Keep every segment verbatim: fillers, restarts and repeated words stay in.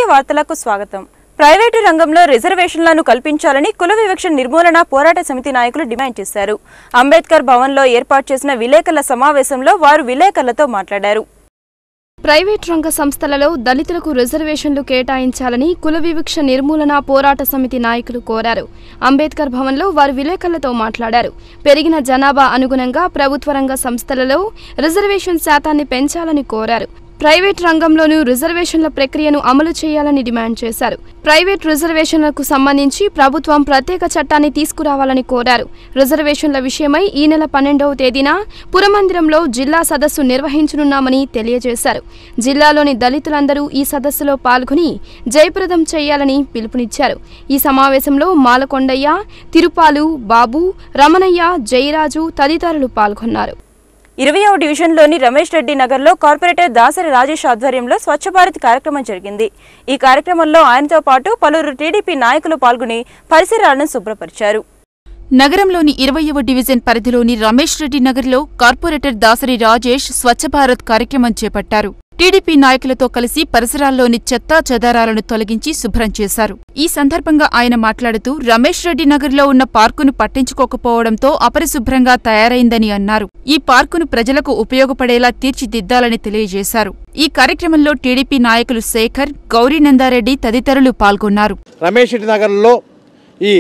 తెలుగు వార్తలకు స్వాగతం. ప్రైవేటు రంగంలో రిజర్వేషన్లను కల్పించాలని కుల వివక్ష నిర్మూలన పోరాట సమితి నాయకులు డిమాండ్ చేశారు. అంబేద్కర్ భవన్లో ఏర్పాటు చేసిన విలేకరుల సమావేశంలో వారు విలేకరులతో మాట్లాడారు. ప్రైవేట్ రంగ సంస్థలలో దళితులకు రిజర్వేషన్లు కేటాయించాలని కుల వివక్ష నిర్మూలన పోరాట సమితి నాయకులు కోరారు. అంబేద్కర్ భవన్లో వారు విలేకరులతో మాట్లాడారు. పెరిగిన జనాభా అనుగుణంగా ప్రభుత్వ రంగ సంస్థలలో రిజర్వేషన్ శాతాన్ని పెంచాలని కోరారు. ప్రైవేట్ రంగంలోనూ రిజర్వేషన్ల ప్రక్రియను అమలు చేయాలని డిమాండ్ చేశారు. ప్రైవేట్ రిజర్వేషన్లకు సంబంధించి ప్రభుత్వం ప్రత్యేక చట్టాన్ని తీసుకురావాలని కోరారు. రిజర్వేషన్ల విషయమై ఈ నెల పన్నెండవ తేదీన పురమందిరంలో జిల్లా సదస్సు నిర్వహించనున్నామని తెలియజేశారు. జిల్లాలోని దళితులందరూ ఈ సదస్సులో పాల్గొని జయప్రదం చేయాలని పిలుపునిచ్చారు. ఈ సమావేశంలో మాలకొండయ్య, తిరుపాలు, బాబు, రమణయ్య, జయరాజు తదితరులు పాల్గొన్నారు. ఇరవయవ డివిజన్లోని రమేష్ రెడ్డి నగర్లో కార్పొరేటర్ దాసరి రాజేష్ ఆధ్వర్యంలో స్వచ్ఛ భారత్ కార్యక్రమం జరిగింది. ఈ కార్యక్రమంలో ఆయనతో పాటు పలువురు టీడీపీ నాయకులు పాల్గొని పరిసరాలను శుభ్రపరిచారు. నగరంలోని ఇరవయవ డివిజన్ పరిధిలోని రమేష్ రెడ్డి నగర్లో కార్పొరేటర్ దాసరి రాజేష్ స్వచ్ఛ భారత్ కార్యక్రమం చేపట్టారు. టీడీపీ నాయకులతో కలిసి పరిసరాల్లోని చెత్తా చెదారాలను తొలగించి శుభ్రం చేశారు. ఈ సందర్భంగా ఆయన మాట్లాడుతూ రమేష్ రెడ్డి నగర్లో ఉన్న పార్కును పట్టించుకోకపోవడంతో అపరిశుభ్రంగా తయారైందని అన్నారు. ఈ పార్కును ప్రజలకు ఉపయోగపడేలా తీర్చిదిద్దాలని తెలియజేశారు. ఈ కార్యక్రమంలో టీడీపీ నాయకులు శేఖర్, గౌరీనందారెడ్డి తదితరులు పాల్గొన్నారు. రమేష్ రెడ్డి నగర్లో ఈ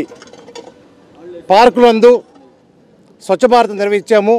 పార్కులందు స్వచ్ఛ భారత్ నిర్వహించాము.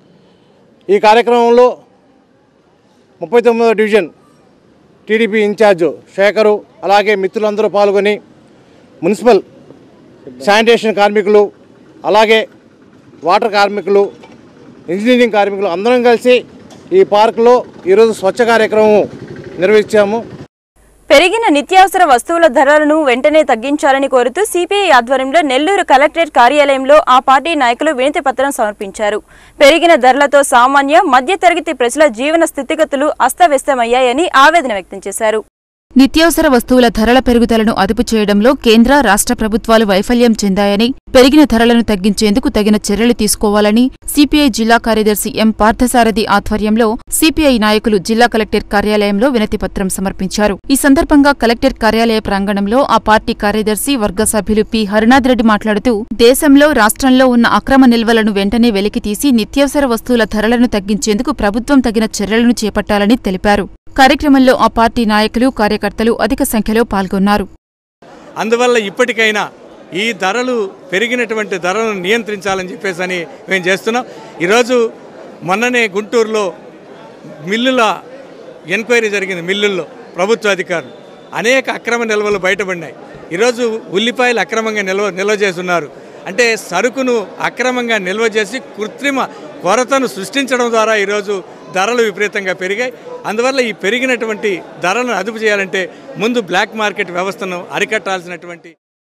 ఈ కార్యక్రమంలో ముప్పై తొమ్మిదవ డివిజన్ టీడీపీ ఇన్ఛార్జ్ శేఖరు అలాగే మిత్రులందరూ పాల్గొని మున్సిపల్ శానిటేషన్ కార్మికులు అలాగే వాటర్ కార్మికులు ఇంజనీరింగ్ కార్మికులు అందరం కలిసి ఈ పార్కులో ఈరోజు స్వచ్ఛ కార్యక్రమం నిర్వహించాము. పెరిగిన నిత్యావసర వస్తువుల ధరలను వెంటనే తగ్గించాలని కోరుతూ సిపిఐ ఆధ్వర్యంలో నెల్లూరు కలెక్టరేట్ కార్యాలయంలో ఆ పార్టీ నాయకులు వినతి పత్రం సమర్పించారు. పెరిగిన ధరలతో సామాన్య మధ్యతరగతి ప్రజల జీవన స్థితిగతులు అస్తవ్యస్తమయ్యాయని ఆవేదన వ్యక్తం చేశారు. నిత్యావసర వస్తువుల ధరల పెరుగుదలను అదుపు చేయడంలో కేంద్ర, రాష్ట్ర ప్రభుత్వాలు వైఫల్యం చెందాయని, పెరిగిన ధరలను తగ్గించేందుకు తగిన చర్యలు తీసుకోవాలని సిపిఐ జిల్లా కార్యదర్శి ఎం పార్థసారథి ఆధ్వర్యంలో సిపిఐ నాయకులు జిల్లా కలెక్టర్ కార్యాలయంలో వినతిపత్రం సమర్పించారు. ఈ సందర్భంగా కలెక్టర్ కార్యాలయ ప్రాంగణంలో ఆ పార్టీ కార్యదర్శి వర్గ సభ్యులు పి హరినాథరెడ్డి మాట్లాడుతూ దేశంలో, రాష్ట్రంలో ఉన్న అక్రమ నిల్వలను వెంటనే వెలికితీసి నిత్యావసర వస్తువుల ధరలను తగ్గించేందుకు ప్రభుత్వం తగిన చర్యలను చేపట్టాలని తెలిపారు. కార్యక్రమంలో ఆ పార్టీ నాయకులు, కార్యకర్తలు అధిక సంఖ్యలో పాల్గొన్నారు. అందువల్ల ఇప్పటికైనా ఈ ధరలు పెరిగినటువంటి ధరలను నియంత్రించాలని చెప్పేసి అని మేము చేస్తున్నాం. ఈరోజు మొన్ననే గుంటూరులో మిల్లుల ఎంక్వైరీ జరిగింది. మిల్లుల్లో ప్రభుత్వ అధికారులు అనేక అక్రమ నిల్వలు బయటపడినాయి. ఈరోజు ఉల్లిపాయలు అక్రమంగా నిల్వ నిల్వ చేస్తున్నారు. అంటే సరుకును అక్రమంగా నిల్వ చేసి కృత్రిమ కొరతను సృష్టించడం ద్వారా ఈరోజు ధరలు విపరీతంగా పెరిగాయి. అందువల్ల ఈ పెరిగినటువంటి ధరలను అదుపు చేయాలంటే ముందు బ్లాక్ మార్కెట్ వ్యవస్థను అరికట్టాల్సినటువంటి.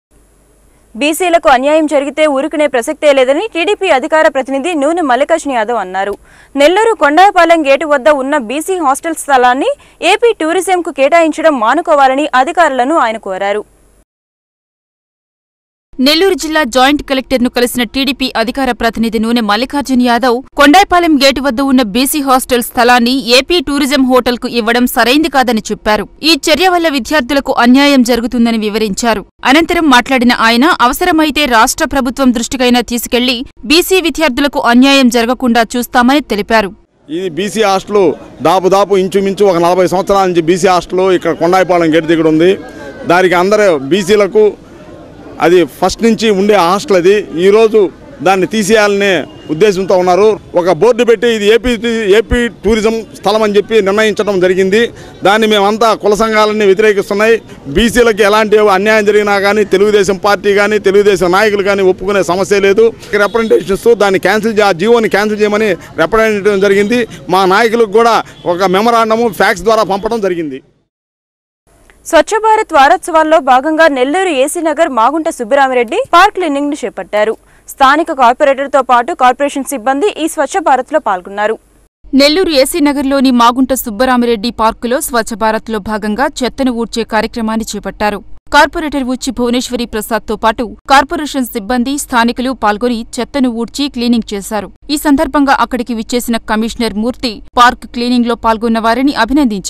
బీసీలకు అన్యాయం జరిగితే ఊరుకునే ప్రసక్తే లేదని టీడీపీ అధికార ప్రతినిధి నూనె మల్లికార్జున యాదవ్ అన్నారు. నెల్లూరు కొండాయపాలెం గేటు వద్ద ఉన్న బీసీ హాస్టల్ స్థలాన్ని ఏపీ టూరిజంకు కేటాయించడం మానుకోవాలని అధికారులను ఆయన కోరారు. నెల్లూరు జిల్లా జాయింట్ కలెక్టర్ను కలిసిన టీడీపీ అధికార ప్రతినిధి నూనె మల్లికార్జున యాదవ్ కొండాయపాలెం గేటు వద్ద ఉన్న బీసీ హాస్టల్ స్థలాన్ని ఏపీ టూరిజం హోటల్కు ఇవ్వడం సరైంది కాదని చెప్పారు. ఈ చర్య వల్ల విద్యార్థులకు అన్యాయం జరుగుతుందని వివరించారు. అనంతరం మాట్లాడిన ఆయన అవసరమైతే రాష్ట్ర ప్రభుత్వం దృష్టికైనా తీసుకెళ్లి బీసీ విద్యార్థులకు అన్యాయం జరగకుండా చూస్తామని తెలిపారు. ఇది బీసీ హాస్టల్ దాపుదాపు ఇంచుమించు ఒక నలభై సంవత్సరాల నుంచి బీసీ హాస్టల్ ఇక్కడ కొండాయపాలెం గేటు దగ్గర ఉంది. దానికి అందరూ బీసీలకు అది ఫస్ట్ నుంచి ఉండే హాస్టల్. అది ఈరోజు దాన్ని తీసేయాలనే ఉద్దేశంతో ఉన్నారు. ఒక బోర్డు పెట్టి ఇది ఏపీ ఏపీ టూరిజం స్థలం అని చెప్పి నిర్ణయించడం జరిగింది. దాన్ని మేమంతా కుల సంఘాలన్నీ వ్యతిరేకిస్తున్నాయి. బీసీలకి ఎలాంటి అన్యాయం జరిగినా కానీ తెలుగుదేశం పార్టీ కానీ తెలుగుదేశం నాయకులు కానీ ఒప్పుకునే సమస్య లేదు. రిప్రజెంటేషన్స్ దాన్ని క్యాన్సిల్ ఆ జీవోని క్యాన్సిల్ చేయమని రిప్రజెంటేషన్ జరిగింది. మా నాయకులకు కూడా ఒక మెమరాండము ఫ్యాక్స్ ద్వారా పంపడం జరిగింది. స్వచ్ఛ భారత్ వారోత్సవాల్లో భాగంగా నెల్లూరు ఏసీనగర్ మాగుంట సుబ్బరామిరెడ్డి పార్క్ క్లీనింగ్ ను చేపట్టారు. స్థానిక కార్పొరేటర్తో పాటు కార్పొరేషన్ సిబ్బంది ఈ స్వచ్ఛ భారత్ లో పాల్గొన్నారు. నెల్లూరు ఏసీనగర్లోని మాగుంట సుబ్బరామిరెడ్డి పార్కులో స్వచ్ఛ భారత్లో భాగంగా చెత్తను ఊడ్చే కార్యక్రమాన్ని చేపట్టారు. కార్పొరేటర్ ఉచ్చి భువనేశ్వరి ప్రసాద్తో పాటు కార్పొరేషన్ సిబ్బంది, స్థానికులు పాల్గొని చెత్తను ఊడ్చి క్లీనింగ్ చేశారు. ఈ సందర్భంగా అక్కడికి విచ్చేసిన కమిషనర్ మూర్తి పార్క్ క్లీనింగ్లో పాల్గొన్న వారిని అభినందించారు.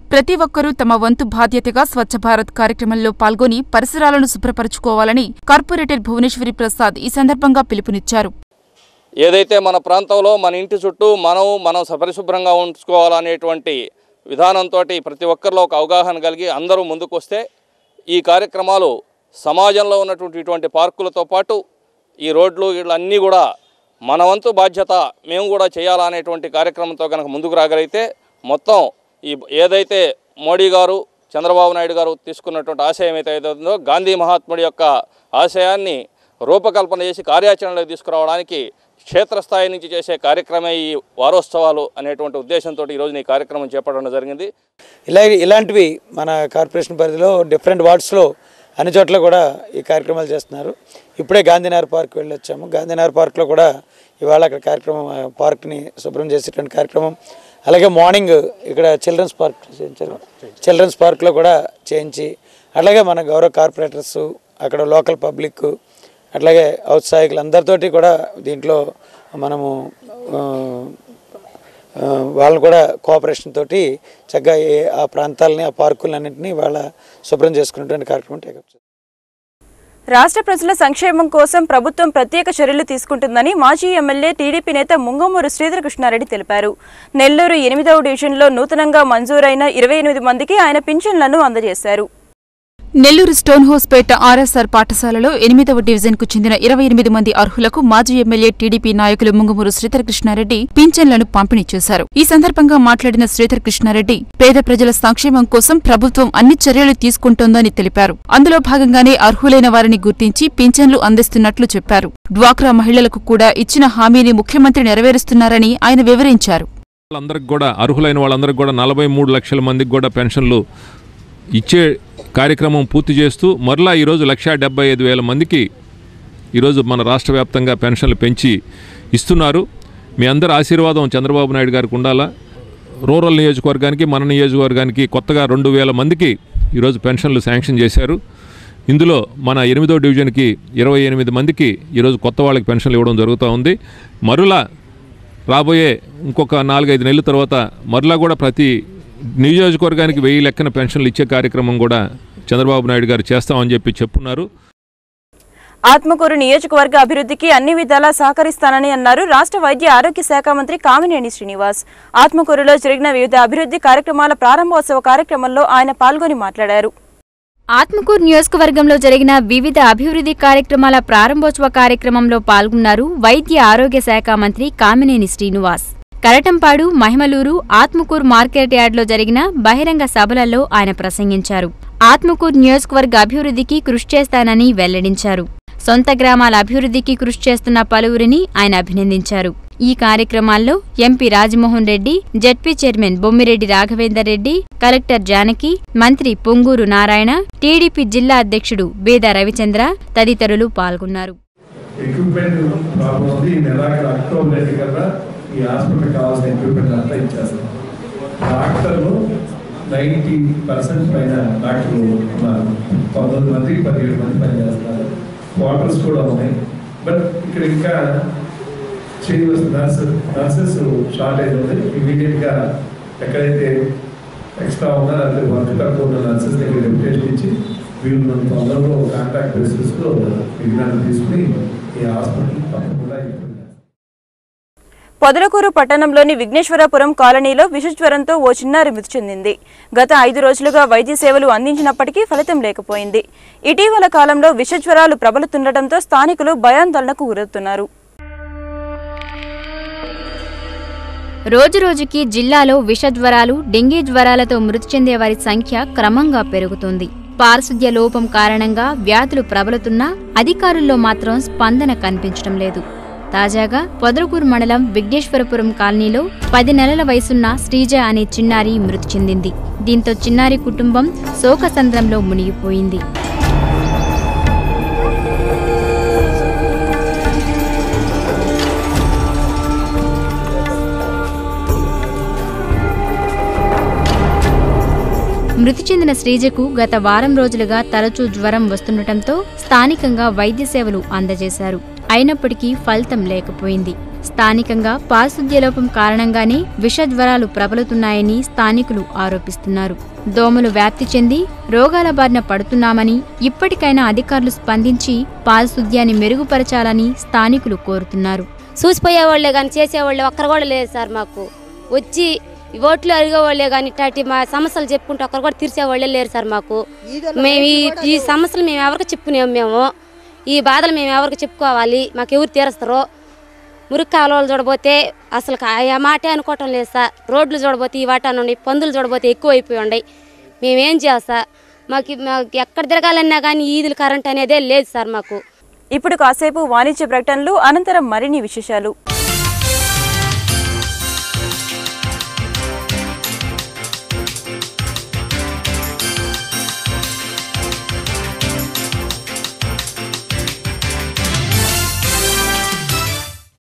ప్రతి ఒక్కరూ తమ వంతు బాధ్యతగా స్వచ్ఛ భారత్ కార్యక్రమంలో పాల్గొని పరిసరాలను శుభ్రపరచుకోవాలని కార్పొరేటర్ భువనేశ్వరి ప్రసాద్ ఈ సందర్భంగా పిలుపునిచ్చారు. ఏదైతే మన ప్రాంతంలో మన ఇంటి చుట్టూ మనం మనం పరిశుభ్రంగా ఉంచుకోవాలనేటువంటి విధానంతో ప్రతి ఒక్కరిలో ఒక అవగాహన కలిగి అందరూ ముందుకు వస్తే ఈ కార్యక్రమాలు సమాజంలో ఉన్నటువంటి ఇటువంటి పార్కులతో పాటు ఈ రోడ్లు వీళ్ళన్నీ కూడా మన వంతు బాధ్యత మేము కూడా చేయాలనేటువంటి కార్యక్రమంతో కనుక ముందుకు రాగలిగితే మొత్తం ఈ ఏదైతే మోడీ గారు చంద్రబాబు నాయుడు గారు తీసుకున్నటువంటి ఆశయం ఏదైతే ఉందో గాంధీ మహాత్ముడి యొక్క ఆశయాన్ని రూపకల్పన చేసి కార్యాచరణలోకి తీసుకురావడానికి క్షేత్రస్థాయి నుంచి చేసే కార్యక్రమే ఈ వారోత్సవాలు అనేటువంటి ఉద్దేశంతో ఈరోజు ఈ కార్యక్రమం చేపట్టడం జరిగింది. ఇలా ఇలాంటివి మన కార్పొరేషన్ పరిధిలో డిఫరెంట్ వార్డ్స్లో అన్ని చోట్ల కూడా ఈ కార్యక్రమాలు చేస్తున్నారు. ఇప్పుడే గాంధీనగర్ పార్క్ వెళ్ళి వచ్చాము. గాంధీనగర్ పార్క్లో కూడా ఇవాళ అక్కడ కార్యక్రమం పార్క్ని శుభ్రం చేసేటువంటి కార్యక్రమం, అలాగే మార్నింగ్ ఇక్కడ చిల్డ్రన్స్ పార్క్ చేయించారు. చిల్డ్రన్స్ పార్క్లో కూడా చేయించి అట్లాగే మన గౌరవ కార్పొరేటర్స్, అక్కడ లోకల్ పబ్లిక్, అట్లాగే ఔత్సాహికులు అందరితోటి కూడా దీంట్లో మనము వాళ్ళని కూడా కోఆపరేషన్ తోటి చక్కగా ఆ ప్రాంతాలని ఆ పార్కులన్నింటినీ వాళ్ళ శుభ్రం చేసుకునేటువంటి కార్యక్రమం టేకప్. రాష్ట్ర ప్రజల సంక్షేమం కోసం ప్రభుత్వం ప్రత్యేక చర్యలు తీసుకుంటుందని మాజీ ఎమ్మెల్యే టీడీపీ నేత ముంగమూరు శ్రీధరకృష్ణారెడ్డి తెలిపారు. నెల్లూరు ఎనిమిదవ డివిజన్లో నూతనంగా మంజూరైన ఇరవై ఎనిమిది మందికి ఆయన పింఛన్లను అందజేశారు. నెల్లూరు స్టోన్ హౌస్పేట ఆర్ఎస్ఆర్ పాఠశాలలో ఎనిమిదవ డివిజన్కు చెందిన ఇరవై ఎనిమిది మంది అర్హులకు మాజీ ఎమ్మెల్యే టీడీపీ నాయకులు ముంగమూరు శ్రీధరకృష్ణారెడ్డి పింఛన్లను పంపిణీ చేశారు. ఈ సందర్భంగా మాట్లాడిన శ్రీధరకృష్ణారెడ్డి పేద ప్రజల సంక్షేమం కోసం ప్రభుత్వం అన్ని చర్యలు తీసుకుంటోందని తెలిపారు. అందులో భాగంగానే అర్హులైన వారిని గుర్తించి పింఛన్లు అందిస్తున్నట్లు చెప్పారు. డ్వాక్రా మహిళలకు కూడా ఇచ్చిన హామీని ముఖ్యమంత్రి నెరవేరుస్తున్నారని ఆయన వివరించారు. అర్హులైన వాళ్ళందరికీ కూడా నలభై మూడు లక్షల మందికి కూడా పెన్షన్లు ఇచ్చే కార్యక్రమం పూర్తి చేస్తూ మరలా ఈరోజు లక్షా డెబ్బై ఐదు వేల మందికి ఈరోజు మన రాష్ట్ర వ్యాప్తంగా పెన్షన్లు పెంచి ఇస్తున్నారు. మీ అందరి ఆశీర్వాదం చంద్రబాబు నాయుడు గారికి ఉండాలా. రూరల్ నియోజకవర్గానికి మన నియోజకవర్గానికి కొత్తగా రెండు వేల మందికి ఈరోజు పెన్షన్లు శాంక్షన్ చేశారు. ఇందులో మన ఎనిమిదో డివిజన్కి ఇరవై ఎనిమిది మందికి ఈరోజు కొత్త వాళ్ళకి పెన్షన్లు ఇవ్వడం జరుగుతూ ఉంది. మరలా రాబోయే ఇంకొక నాలుగైదు నెలల తర్వాత మరలా కూడా ప్రతి నియోజకవర్గానికి వెయ్యి లెక్కన పెన్షన్లు ఇచ్చే కార్యక్రమం కూడా చంద్రబాబు నాయుడు గారు చేస్తామని చెప్పి చెప్పున్నారు. ఆత్మకూరు నియోజకవర్గ అభివృద్ధికి అన్ని విధాలా సహకరిస్తానని అన్నారు రాష్ట్ర వైద్య ఆరోగ్య శాఖ మంత్రి కామినేని శ్రీనివాస్. ఆత్మకూరులో జరిగిన వివిధ అభివృద్ధి కార్యక్రమాల ప్రారంభోత్సవ కార్యక్రమంలో ఆయన పాల్గొని మాట్లాడారు. ఆత్మకూరు నియోజకవర్గంలో జరిగిన వివిధ అభివృద్ధి కార్యక్రమాల ప్రారంభోత్సవ కార్యక్రమంలో పాల్గొన్నారు వైద్య ఆరోగ్య శాఖ మంత్రి కామినేని శ్రీనివాస్. కరటంపాడు, మహిమలూరు, ఆత్మకూరు మార్కెట్ యార్డ్లో జరిగిన బహిరంగ సభలలో ఆయన ప్రసంగించారు. ఆత్మకూరు నియోజకవర్గ అభివృద్ధికి కృషి చేస్తానని వెల్లడించారు. సొంత గ్రామాల అభివృద్ధికి కృషి చేస్తున్న పలువురిని ఆయన అభినందించారు. ఈ కార్యక్రమాల్లో MP Rajamohan Reddy, ZP chairman Bommireddy Raghavender Reddy, collector Janaki, మంత్రి పొంగూరు నారాయణ, టీడీపీ జిల్లా అధ్యక్షుడు బేద రవిచంద్ర తదితరులు పాల్గొన్నారు. ఈ హాస్పిటల్ కావాల్సిన ఎక్విప్మెంట్ అంతా ఇచ్చేస్తాం. డాక్టర్లు నైంటీ పర్సెంట్ పైన డాక్టర్లు ఉన్నారు. పంతొమ్మిది మందికి పదిహేడు మంది పనిచేస్తున్నారు. క్వార్టర్స్ కూడా ఉన్నాయి. బట్ ఇక్కడ ఇంకా చేయవలసిన నర్సెస్ నర్సెస్ షార్టేజ్ ఉంది. ఇమీడియట్గా ఎక్కడైతే ఎక్స్ట్రా ఉన్నా లేకపోతే వర్క్ తక్కువ ఉన్న నర్సెస్ దగ్గర రెప్యుటేషన్ ఇచ్చి వీళ్ళు మన తొందరలో కాంట్రాక్ట్ బేసిస్లో విజ్ఞానం తీసుకుని ఈ హాస్పిటల్ తప్పకుండా. పొదలకూరు పట్టణంలోని విఘ్నేశ్వరపురం కాలనీలో విషజ్వరంతో ఓ చిన్నారి మృతి చెందింది. గత ఐదు రోజులుగా వైద్య సేవలు అందించినప్పటికీ ఫలితం లేకపోయింది. ఇటీవల కాలంలో విషజ్వరాలు ప్రబలుతుండటంతో స్థానికులు భయాందోళనకు గురవుతున్నారు. రోజురోజుకి జిల్లాలో విషజ్వరాలు, డెంగీ జ్వరాలతో మృతి చెందే వారి సంఖ్య క్రమంగా పెరుగుతోంది. పారిశుద్ధ్య లోపం కారణంగా వ్యాధులు ప్రబలుతున్నా అధికారుల్లో మాత్రం స్పందన కనిపించడం లేదు. తాజాగా పొదలకూరు మండలం విఘ్నేశ్వరపురం కాలనీలో పది నెలల వయసున్న శ్రీజ అనే చిన్నారి మృతి చెందింది. దీంతో చిన్నారి కుటుంబం శోకసంద్రంలో మునిగిపోయింది. మృతి చెందిన శ్రీజకు గత వారం రోజులుగా తరచూ జ్వరం వస్తుండటంతో స్థానికంగా వైద్య సేవలు అందజేశారు. అయినప్పటికీ ఫలితం లేకపోయింది. స్థానికంగా పారిశుద్ధ్య లోపం కారణంగానే విషజ్వరాలు ప్రబలుతున్నాయని స్థానికులు ఆరోపిస్తున్నారు. దోమలు వ్యాప్తి చెంది రోగాల బారిన పడుతున్నామని, ఇప్పటికైనా అధికారులు స్పందించి పారిశుద్ధ్యాన్ని మెరుగుపరచాలని స్థానికులు కోరుతున్నారు. చూసిపోయేవాళ్లే కానీ చేసేవాళ్ళే ఒక్కరు కూడా లేదు సార్. మాకు వచ్చి ఓట్లు అడిగేవాళ్లే కానీ ఇట్లాంటి మా సమస్యలు చెప్పుకుంటే ఒక్కరు కూడా తీర్చేవాళ్లే లేరు సార్. మాకు మేము ఈ సమస్యలు మేము ఎవరికి చెప్పుకునేము, మేము ఈ బాధలు మేము ఎవరికి చెప్పుకోవాలి, మాకు ఎవరు తీరుస్తారో. మురికి కాలువలు చూడబోతే అసలు ఆ మాటే అనుకోవటం లేదు సార్. రోడ్లు చూడబోతే ఈ వాటాను ఉన్నాయి, పందులు చూడబోతే ఎక్కువ అయిపోయి ఉన్నాయి. మేమేం చేస్తా, మాకు మాకు ఎక్కడ తిరగాలన్నా కానీ ఈదులు కరెంట్ అనేదే లేదు సార్ మాకు. ఇప్పుడు కాసేపు వాణిజ్య ప్రకటనలు, అనంతరం మరిన్ని విశేషాలు.